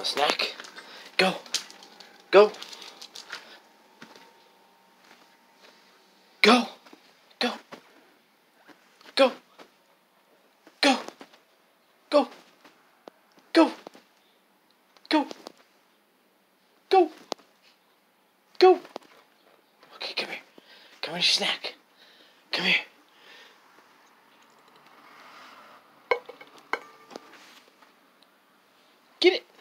a snack? Go. Go. Go. Go. Go. Go. Go. Go. Go. Go. Go. Okay, come here. Come on, your snack. Come here. Get it.